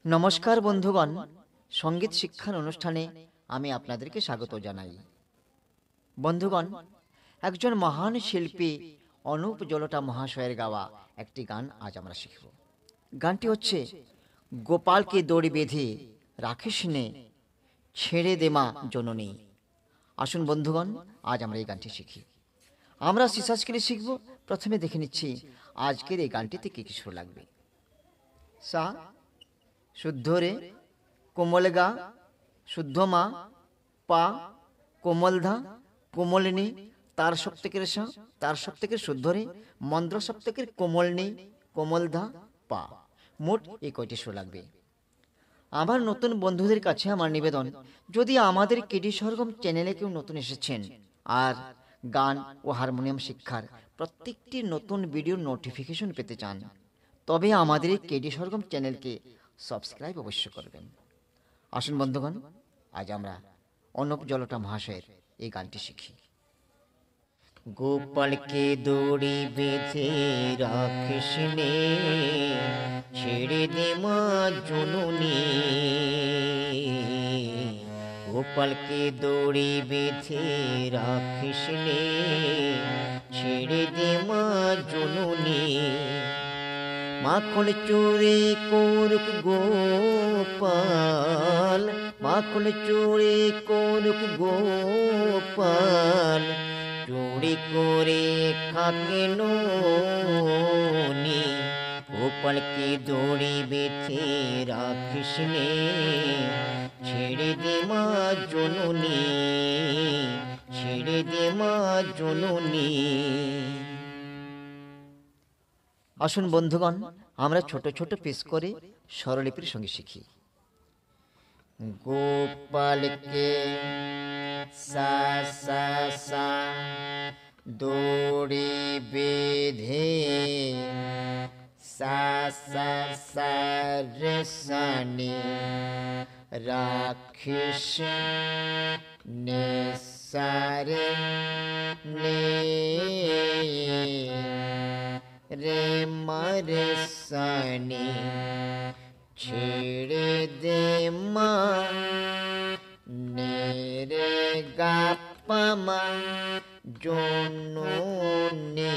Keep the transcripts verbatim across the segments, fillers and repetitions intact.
नमस्कार बंधुगण, संगीत शिक्षार अनुष्ठाने आमी आपनादेरके स्वागत जानाई। बंधुगण, एकजन महान शिल्पी अनुप जलोटा महाशयेर गावा एकटी गान आज आमरा शिखब। गानटी होच्छे गोपालके दড়ি बेঁধে রাখিস নে ছেড়ে দে মা জননী। আসুন বন্ধুগণ, আজ আমরা এই গানটি শিখি। আমরা সিসাসকে শিখব। প্রথমে দেখে নিচ্ছি আজকের এই গানটিতে কি কি সুর লাগবে। সা शुद्ध रे, कोमल गा, शुद्ध मा, पा, कोमल धा, कोमल नी, तार सप्तकेर सा, तार सप्तकेर शुद्ध रे, मंद्र सप्तकेर कोमल नी, कोमल धा, पा। मोट এই কয়টি সুর লাগবে। আমার নতুন বন্ধুদের কাছে আমার নিবেদন, যদি আমাদের কেডি সরগম চ্যানেলে কেউ নতুন এসেছেন আর গান ও হারমোনিয়াম শিক্ষার প্রত্যেকটি নতুন ভিডিওর নোটিফিকেশন পেতে চান, তবে আমাদের এই কেডি সরগম চ্যানেলকে সাবস্ক্রাইব অবশ্য করবেন। আসুন বন্ধুগণ, আজ আমরা অনুপ জলোটা মহাশয়ের এই গানটি শিখি। গোপালকে দড়ি বেঁধে রাখিস নে ছেড়ে দে মা জননী। গোপালকে দড়ি বেঁধে রাখিস নে ছেড়ে দে মা জননী। মাখন চোরে করুক গোপাল, মাখন চোরে করুক গোপাল, চুরি করে খাকে নি। গোপালকে দড়ি বেঁধে রাখিস নে ছেড়ে দে মা জননী, ছেড়ে দে মা জননী। আসুন বন্ধুগণ, আমরা ছোট ছোট পিস করে স্বরলিপির সঙ্গে শিখি। গোপালকে সা সা সা দড়ি বেঁধে সা সা সা রে সা নি রাখিস নে সা রে নে রে মারে সানি ছেড়ে দে মা নে রে গা পা মা জননী।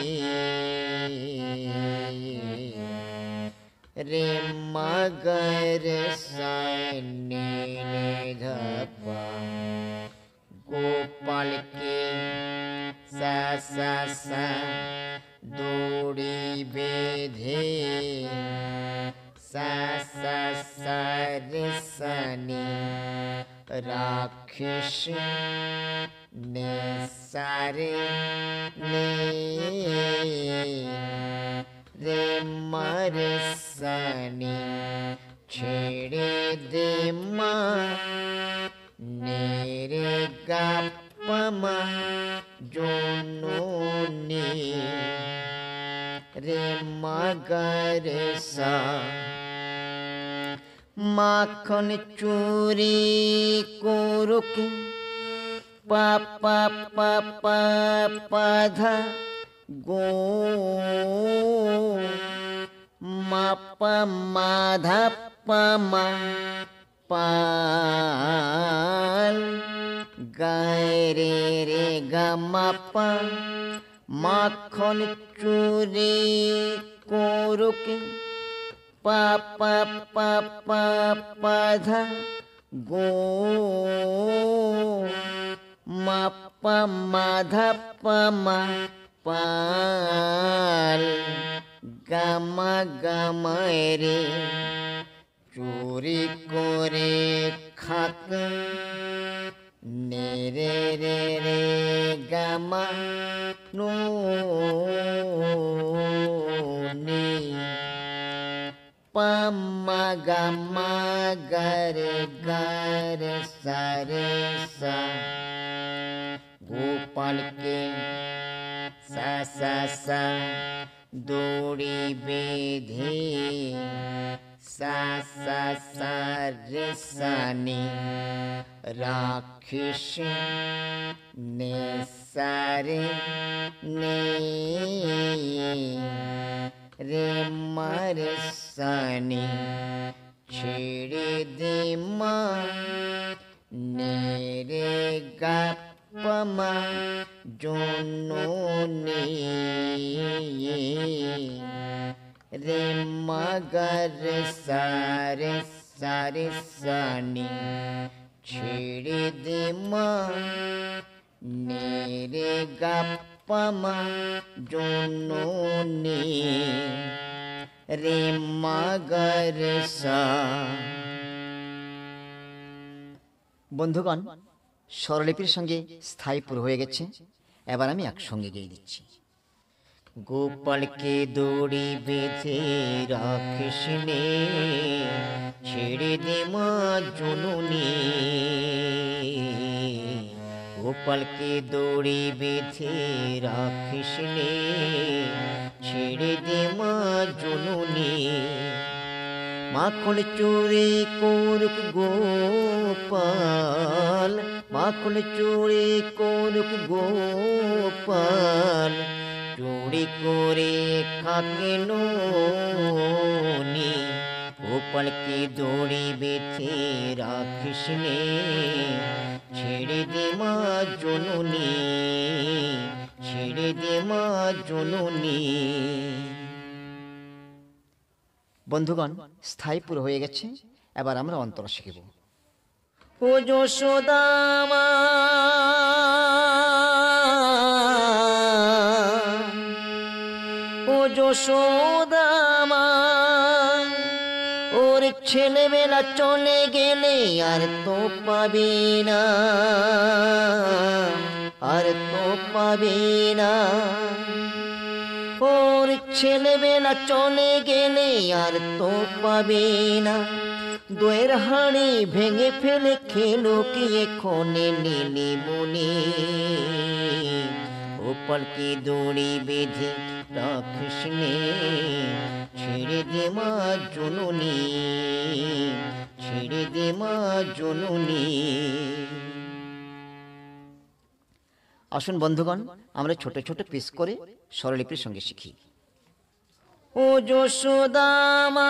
রে মা গা রে সানি নে ধা পা। গোপালকে সা সা সা দড়ি বেঁধে সা সা সা রে সা নি রাখিস নে সা রে নে রে মা রে সা নি ছেড়ে দে মা নে রে গা পা মা জননী। রে মা গা রে সা। মাখন চুরি করুক পা পা পা পা পা ধা গো মা পা মা ধা পা মা পাল গায় রে রে গা মা পা। মাখন চুরি করুক পা পা পা পা পা ধা গো মা পা মা ধা পা মা পাল গা মা গা মা রে চুরি করে খাক নে রে রে রে গা মা নি পা মা গা মা গা রে গা রে সা রে সা। গোপালকে সা সা সা দড়ি বেঁধে সা সা সা রে সা নি রাখিস নে সা রে নে রে মা রে সা নি ছেড়ে দে মা নে রে গা পা মা জননী রে মা গা রে সা রে সা রে সা নি ছেড়ে দে মা নে রে গা পা মা জননী রে মা গা রে সা। বন্ধুগণ, স্বরলিপির সঙ্গে স্থায়ী পুরো হয়ে গেছে। এবার আমি একসঙ্গে গেয়ে দিচ্ছি। গোপালকে দড়ি বেঁধে রাখিস নে ছেড়ে দে মা জননী গোপালকে দড়ি বেঁধে রাখিস নে ছেড়ে দে মা জননী মাখন চুরি করুক গোপাল মাখন চুরি করুক গোপাল চুরি করে খাকে নি গোপালকে দড়ি বেঁধে রাখিস নে ছেড়ে দে মা জননী ছেড়ে দে মা জননী। বন্ধুগণ, স্থায়ী পুরো হয়ে গেছে। এবার আমরা অন্তরা শিখব। ও যশোদা মা ও যশোদা মা ওর ছেলেবেলা চলে গেলে আর তো পাবে না আর তো পাবে না ওর ছেলেবেলা চলে গেলে আর তো পাবে না দইয়ের হাঁড়ি ভেঙে ফেলে খেলো কি এখনে নীলি মনি গোপালকে দড়ি বেঁধে রাখিস নে ছেড়ে দে মা জননী ছেড়ে দে মা জননী। আসুন বন্ধুগণ, আমরা ছোট ছোট পিস করে স্বরলিপির সঙ্গে শিখি। ও যশোদা মা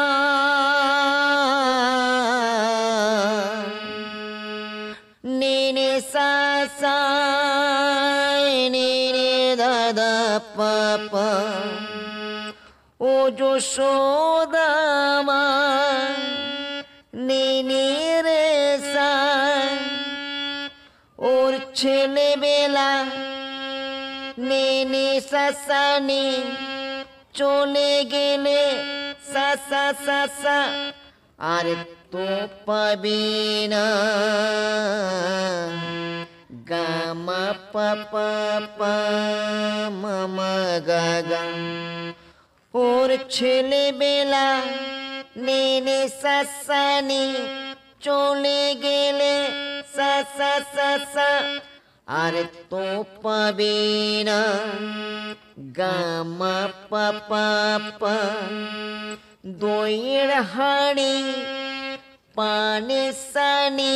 নে নে সা সা নে নে দাদা পাপা ও যশোদা মা নে নে রে সা ওর ছেলেবেলা নে নে সা সা নে চলে গেলে সা সা সা সা আর তো পাবে না গা মা পা পা পা মা মা গা গা ওর ছেলেবেলা নে নে সা সা নে চলে গেলে সা সা সা সা আর তো পাবে না গা মা পা পা পা দইয়ের হাঁড়ি পানি সানি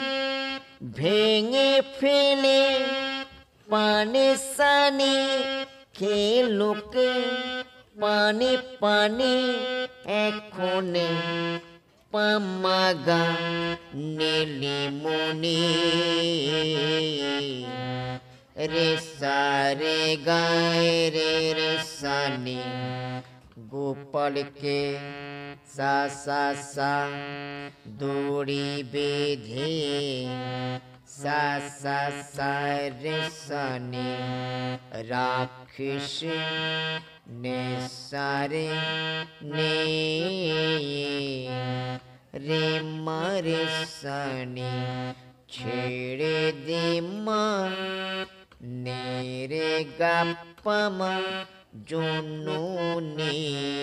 ভেঙে ফেলে পানি সানি খেলোকে পানি পানি এখনে পামাগা নীলি মনি রে সা রে গায় রে রে সানি গোপালকে সা সা সা দড়ি বেঁধে সা সা সা রে সানি রাখিস নে সা রে নে রে মা রে সানি ছেড়ে দে মা নে রে গা পা মা জননী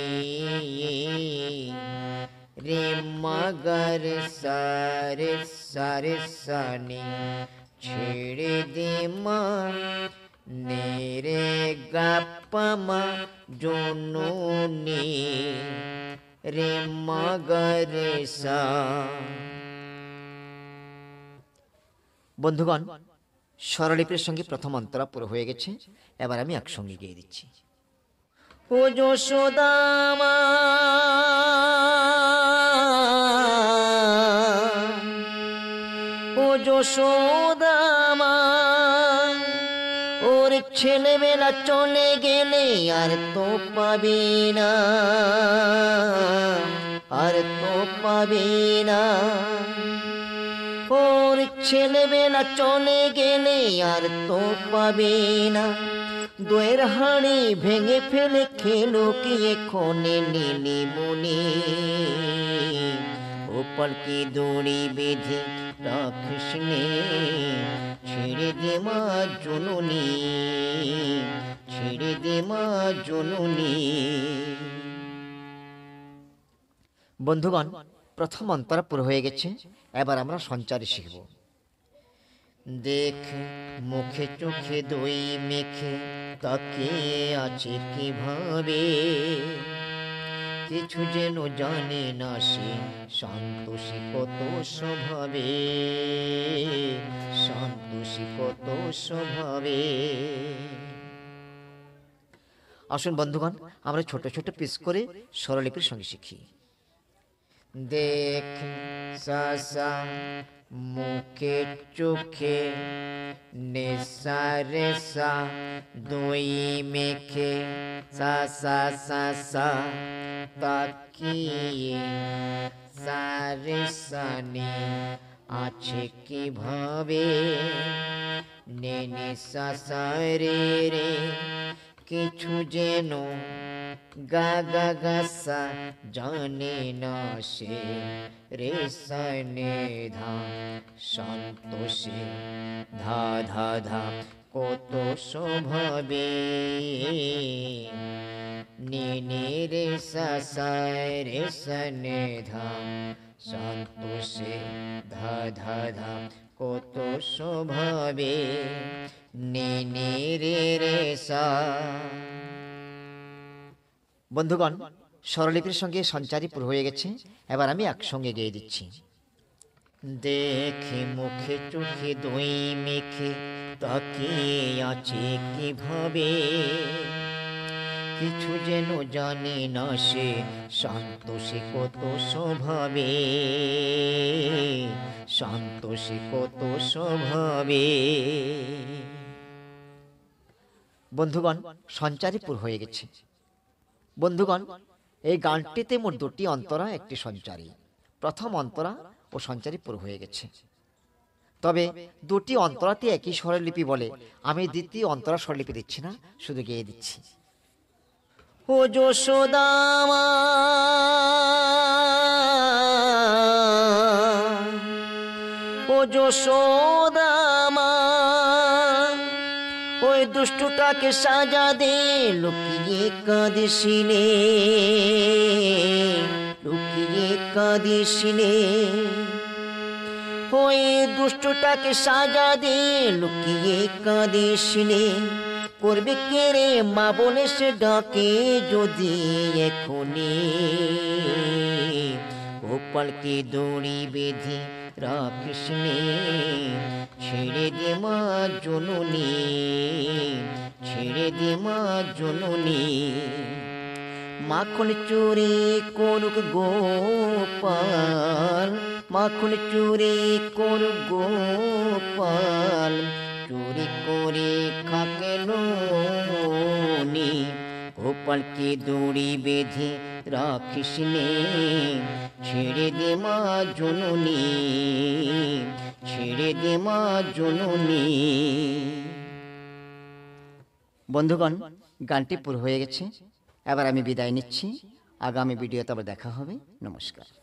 রে মা গা রে সা রে সা রে সানি ছেড়ে দে মা নে রে গা পা মা জননী রে মা গা রে সা। বন্ধুগণ, স্বরলিপির সঙ্গে প্রথম অন্তরা পুরো হয়ে গেছে। এবার আমি একসঙ্গে গেয়ে দিচ্ছি। ও যশোদা মা যশোদা মা ওর ছেলেবেলা চলে গেলে আর তো পাবে না, আর তো পাবে না। ওর ছেলেবেলা চলে গেলে আর তো পাবে না। দইয়ের হাঁড়ি ভেঙে ফেলে খেলো কি এখনে নীলি মুনি। গোপাল কি দড়ি বেঁধে রাখিস নে, ছেড়ে দে মা জননী, ছেড়ে দে মা জননী। বন্ধুগণ, প্রথম অন্তরা পুরো হয়ে গেছে, এবার আমরা সঞ্চারী শিখব। দেখ মুখে চোখে দই মেখে তাকিয়ে আছে কিভাবে, কিছু যেন জানে না সে, সন্তোষী কত স্বভাবে, সন্তোষী কত স্বভাবে। আসুন বন্ধুগণ, আমরা ছোট ছোট পিস করে স্বরলিপির সঙ্গে শিখি। দেখ সা সা মুখে চোখে নেশা রেশা দই মেখে সা সা সা সা তাকিয়ে সারে সানে আছে কিভাবে, নে নে সা সা রে রে কিছু যেন গা গা গা সা জানে না সে, রে সা নে ধা সন্তোষে ধা ধা ধা কত স্বভাবে, নে নে রে সা সা রে সা নে ধা সন্তোষে ধা ধা ধা কত স্বভাবে, নে নে রে রে সা। বন্ধুগণ, স্বরলিপির সঙ্গে সঞ্চারী পুরো হয়ে গেছে, এবার আমি একসঙ্গে গেয়ে দিচ্ছি। দেখে মুখে চোখে দই মেখে তাকিয়ে আছে কিভাবে, কিছু যেন জানে না সে, সন্তোষী কত স্বভাবে, সন্তোষী কত স্বভাবে। বন্ধুগণ, সঞ্চারী পুরো হয়ে গেছে। বন্ধুগণ, এই গানটিতে মোট দুটি অন্তরা, একটি সঞ্চারী। প্রথম অন্তরা ও সঞ্চারী পুরো হয়ে গেছে, তবে দুটি অন্তরাতে একই স্বরলিপি বলে আমি দ্বিতীয় অন্তরা স্বরলিপি দিচ্ছি না, শুধু গেয়ে দিচ্ছি। ও যশোদা মা ও যশোদা মা ওই দুষ্টুটাকে সাজা দে, লুকিয়ে কাঁদিসিনে, লুকিয়ে কাঁদিসিনে। ওই দুষ্টুটাকে সাজা দে, লুকিয়ে কাঁদিসিনে। করবে কে রে মা বলে সে ডাকে যদি এখনি, গোপালকে দড়ি বেঁধে রাখিস নে, ছেড়ে দে মা জননী, ছেড়ে দে মা জননী। মাখন চুরি করুক গোপাল, মাখন চুরি করুক গোপাল, চুরি করে খাকে নি। গোপালকে দড়ি বেঁধে রাখিস নে, ছেড়ে দে মা জননী, ছেড়ে দে মা জননী। বন্ধুগণ, গানটি পুরো হয়ে গেছে, এবার আমি বিদায় নিচ্ছি। আগামী ভিডিওতে আবার দেখা হবে। নমস্কার।